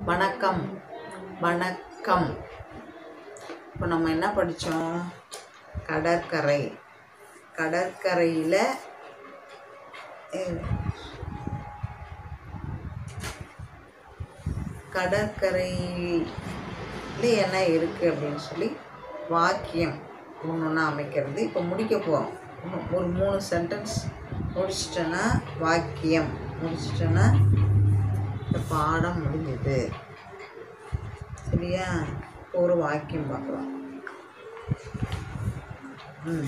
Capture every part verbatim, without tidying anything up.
வணக்கம் வணக்கம். இப்போ நம்ம என்ன படித்தோம்? கடற்கரை. கடற்கரையில் கடற்கரையில் என்ன இருக்குது அப்படின்னு சொல்லி வாக்கியம் ஒன்று ஒன்றா அமைக்கிறது. இப்போ முடிக்க போகிறோம். ஒரு மூணு சென்டென்ஸ் முடிச்சிட்டோன்னா வாக்கியம் முடிச்சிட்டோன்னா இந்த பாடம் முடிஞ்சது. சரியா? ஒரு வாக்கியம் பார்க்கலாம். ம்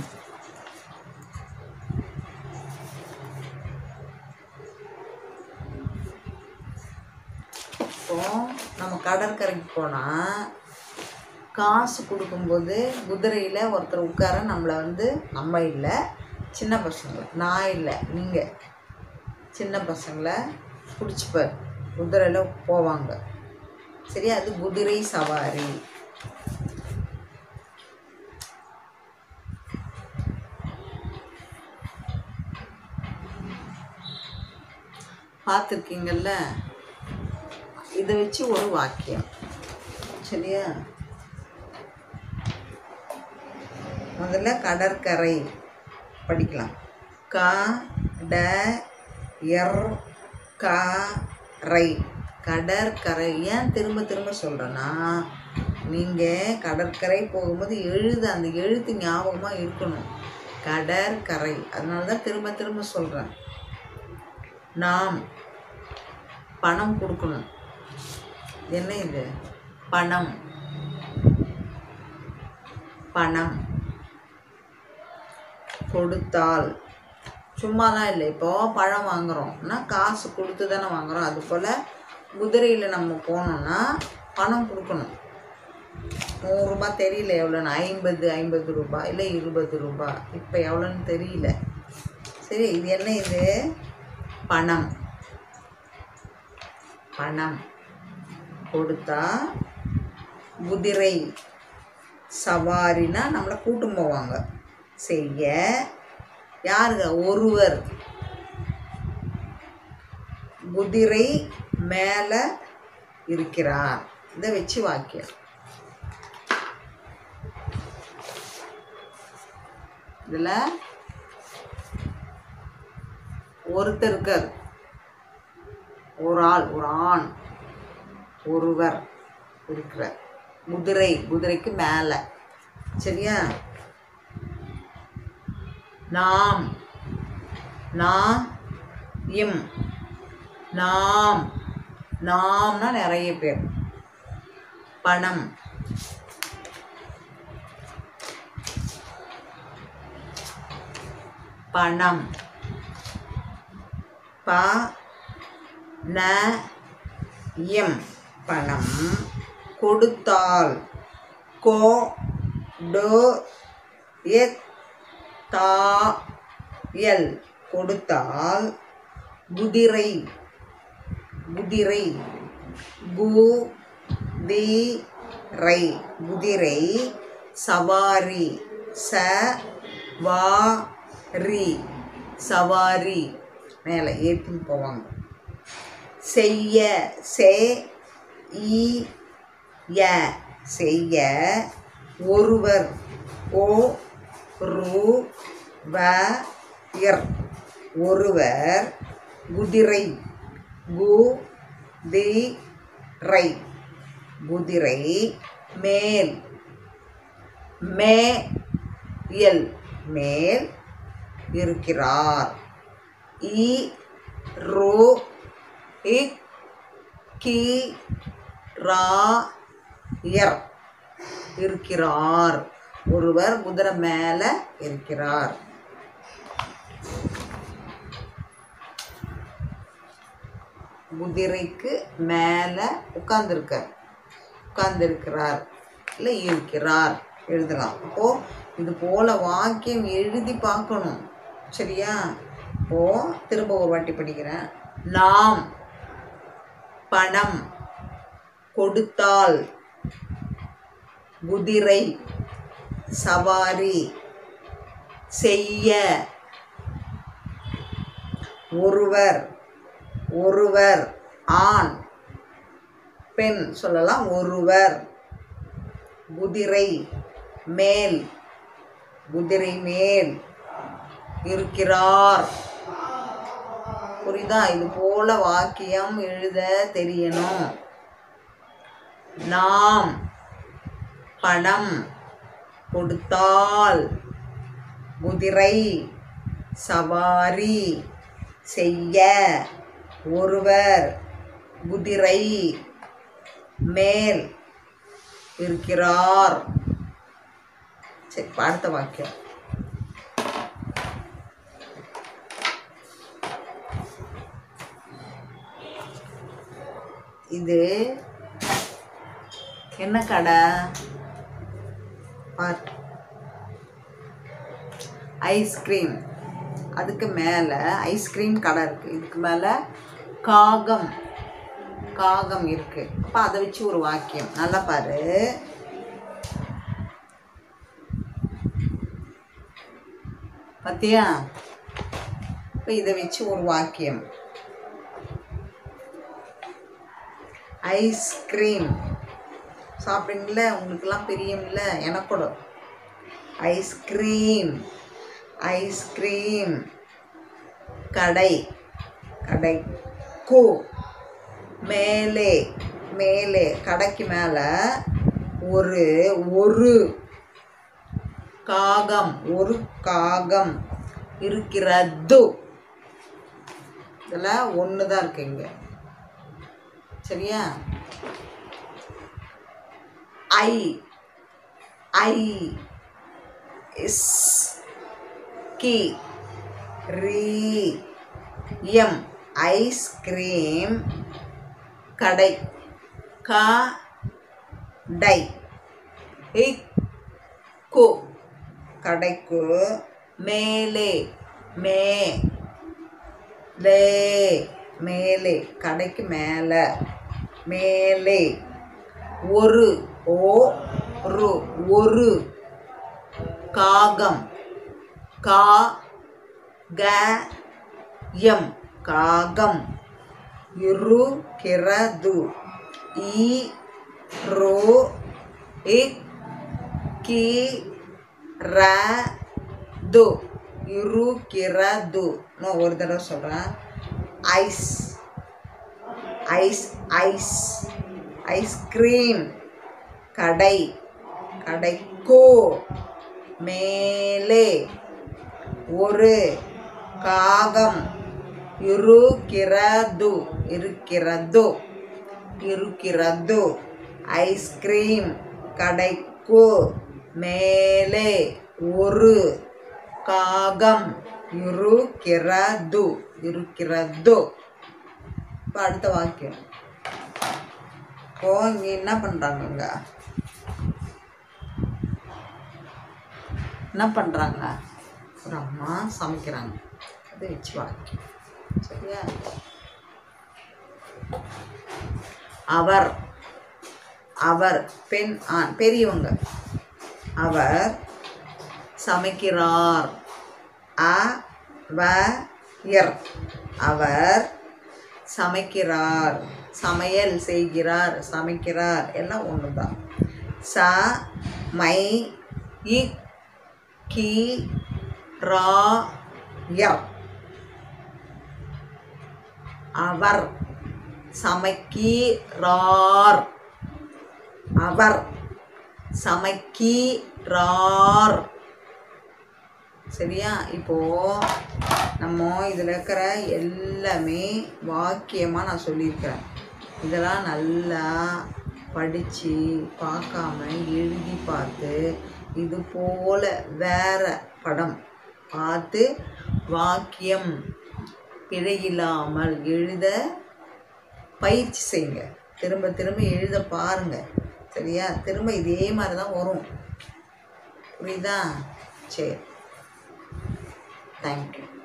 இப்போ நம்ம கடற்கரைக்கு போனால் காசு கொடுக்கும்போது குதிரையில் ஒருத்தர் உட்கார நம்மளை வந்து நம்ம இல்லை சின்ன பசங்களை, நான் இல்லை நீங்கள் சின்ன பசங்களை பிடிச்சிப்பார் குதிரையில் போவாங்க. சரி, அது குதிரை சவாரி. பார்த்துருக்கீங்கள்ல? இதை வச்சு ஒரு வாக்கியம். சரியா? முதல்ல கடற்கரை படிக்கலாம். க ட எர் க ரை. கடற்கரை. ஏன் திரும்ப திரும்ப சொல்கிறேன்னா, நீங்கள் கடற்கரை போகும்போது எழுது அந்த எழுத்து ஞாபகமாக இருக்கணும். கடற்கரை. அதனால தான் திரும்ப திரும்ப சொல்கிறேன். நாம் பணம் கொடுக்கணும். என்ன இது? பணம். பணம் கொடுத்தால். சும்மாலாம் இல்லை. இப்போது பழம் வாங்குகிறோம்னா காசு கொடுத்து தானே வாங்குகிறோம். அதுபோல் குதிரையில் நம்ம போனோம்னா பணம் கொடுக்கணும். நூறுரூபா தெரியல எவ்வளோன்னு, ஐம்பது ஐம்பது ரூபா இல்லை இருபது ரூபா, இப்போ எவ்வளோன்னு தெரியல. சரி, இது என்ன? இது பணம். பணம் கொடுத்தா. குதிரை சவாரினா நம்மளை கூட்டும் போவாங்க. செய்ய யாருங்க? ஒருவர். குதிரை மேலே இருக்கிறார். இதை வச்சு வாக்கியம். இதில் ஒருத்தர் இருக்கார், ஒரு ஆள், ஒரு ஆண், ஒருவர் இருக்கிறார். குதிரை, குதிரைக்கு மேலே. சரியா? நாம், நான் இம். நாம், நாம்னா நிறைய பேர். பணம். பணம். ப ந எம். பணம் கொடுத்தால். கோ டோ எத் தா எல். கொடுத்தால். குதிரை. குதிரை. கு தி ரை. குதிரை சவாரி. ச வா ரி. சவாரி மேலே ஏற்றின்னு போவாங்க. செய்ய. செ இ ய. செய்ய. ஒருவர். ஓ ரு வ யர். ஒருவர். குதிரை. கு தி ரை. குதிரை மேல். மே எல். மேல் இருக்கிறார். இ ரு இக் கி ரா யர். இருக்கிறார். ஒருவர் குதிரை மேலே இருக்கிறார். குதிரைக்கு மேலே உட்கார்ந்துருக்கார். உட்கார்ந்துருக்கிறார் இல்லை இருக்கிறார் எழுதலாம். அப்போது இது போல் வாக்கியம் எழுதி பார்க்கணும். சரியா? இப்போது திரும்ப ஒரு வாட்டி படிக்கிறேன். நாம் பணம் கொடுத்தால். குதிரை சவாரி செய்ய. ஒருவர். ஒருவர் ஆண். பெண் சொல்லலாம். ஒருவர், குதிரை மேல், குதிரை மேல் இருக்கிறார். புரியுதா? இது போல வாக்கியம் எழுத தெரியணும். நாம் பணம் கொடுத்தால் குதிரை சவாரி செய்ய ஒருவர் குதிரை மேல் இருக்கிறார். சரி, அடுத்த வாக்கியம். இது என்ன கடை? ஐஸ்கிரீம். அதுக்கு மேலே ஐஸ்கிரீம் கடை இருக்குது. இதுக்கு மேலே காகம், காகம் இருக்குது. அப்போ அதை வச்சு ஒரு வாக்கியம். நல்லா பாரு. பார்த்தியா? இப்போ இதை வச்சு ஒரு வாக்கியம். ஐஸ்கிரீம் சாப்பிடுங்கள, உங்களுக்கெல்லாம் பிரியும்ல, எனக்கூட. ஐஸ்கிரீம், ஐஸ்கிரீம் கடை, கடைக்கு மேலே, மேலே கடைக்கு மேலே ஒரு ஒரு காகம், ஒரு காகம் இருக்கிறது. இதில் ஒன்று தான் இருக்கு இங்கே. சரியா? ஐ, ஐ is Ki re M ice cream கடை, கடை இக்கு கடைக்கு மேலே, மே லே மேலே கடைக்கு மேலே, மேலே ஒரு ஒரு ஒரு காகம், கா க எம் காகம் இருக்கிறது. இ ரோ இக் கி ர து இருக்கிறது. நான் ஒரு தடவை சொல்கிறேன். ஐஸ், ஐஸ், ஐஸ் ஐஸ்கிரீம் கடை, கடைக்கு மேலே ஒரு காகம் இருக்கிறது, இருக்கிறது, இருக்கிறது. ஐஸ்கிரீம் கடைக்கு மேலே ஒரு காகம் இருக்கிறது, இருக்கிறது. இப்போ அடுத்த வாக்கியம். இப்போ இங்கே என்ன பண்ணுறாங்கங்க? என்ன பண்ணுறாங்க? ஒரு அம்மா சமைக்கிறாங்க. அதை வச்சு வாக்கியம். சரியா? அவர், அவர் பெண் ஆண், பெரியவங்க. அவர் சமைக்கிறார். அ வ யர் அவர் சமைக்கிறார், சமையல் செய்கிறார், சமைக்கிறார், எல்லாம் ஒன்று தான். ச my E Ki raw your அவர் சமைக்கிறார், அவர் சமைக்கிறார். சரியா? இப்போது நம்ம இதில் இருக்கிற எல்லாமே வாக்கியமாக நான் சொல்லியிருக்கிறேன். இதெல்லாம் நல்லா படித்து பார்க்காம எழுதி பார்த்து இது போல் வேறு படம் பார்த்து வாக்கியம் பிழையில்லாமல் எழுத பயிற்சி செய்யுங்க. திரும்ப திரும்ப எழுத பாருங்கள். சரியா? திரும்ப இதே மாதிரி தான் வரும். புரியுதா? சரி, தேங்க்யூ.